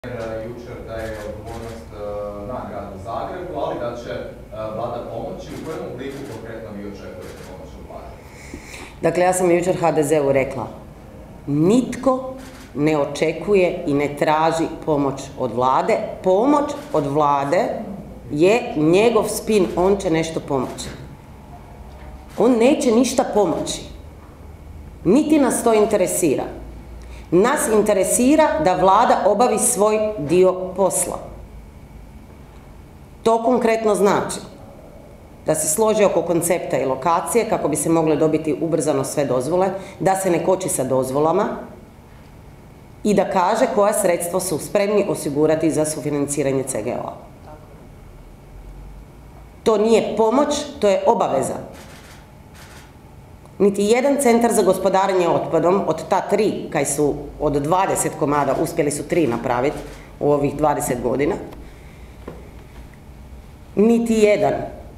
Jučer da je odgovornost na gradu Zagrebu, ali da će Vlada pomoći. U kojem obliku konkretno vi očekujete pomoć od Vlade? Dakle, ja sam jučer HDZ-u rekla, nitko ne očekuje i ne traži pomoć od Vlade. Pomoć od Vlade je njegov spin, on će nešto pomoći. On neće ništa pomoći. Niti nas to interesira. Nas interesira da Vlada obavi svoj dio posla. To konkretno znači da se složi oko koncepta i lokacije kako bi se mogle dobiti ubrzano sve dozvole, da se ne koči sa dozvolama i da kaže koja sredstva su spremni osigurati za sufinanciranje CGO-a. To nije pomoć, to je obaveza. Niti jedan centar za gospodarenje otpadom, od ta 3, kaj su od 20 komada, uspjeli su 3 napraviti u ovih 20 godina, niti jedan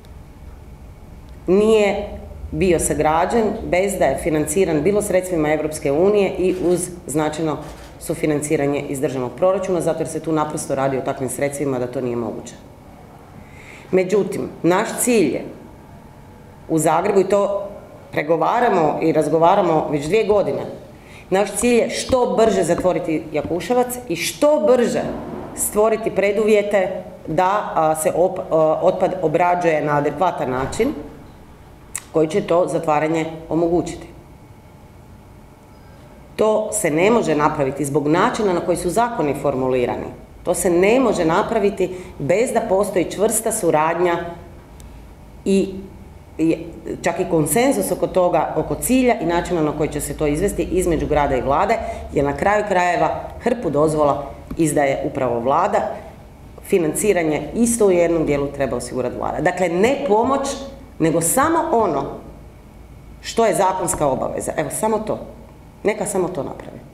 nije bio sagrađen bez da je financiran bilo sredstvima Europske unije i uz značajno sufinanciranje iz državnog proračuna, zato jer se tu naprosto radi o takvim sredstvima da to nije moguće. Međutim, naš cilj je u Zagrebu, i to pregovaramo i razgovaramo već 2 godine, naš cilj je što brže zatvoriti Jakuševac i što brže stvoriti preduvjete da se otpad obrađuje na adekvatan način koji će to zatvaranje omogućiti. To se ne može napraviti zbog načina na koji su zakoni formulirani. To se ne može napraviti bez da postoji čvrsta suradnja i čak i konsenzus oko toga, oko cilja i načina na koji će se to izvesti između grada i Vlade, jer na kraju krajeva hrpu dozvola izdaje upravo Vlada. Financiranje isto u jednom dijelu treba osigurati Vlada. Dakle, ne pomoć, nego samo ono što je zakonska obaveza. Evo, samo to. Neka samo to napravi.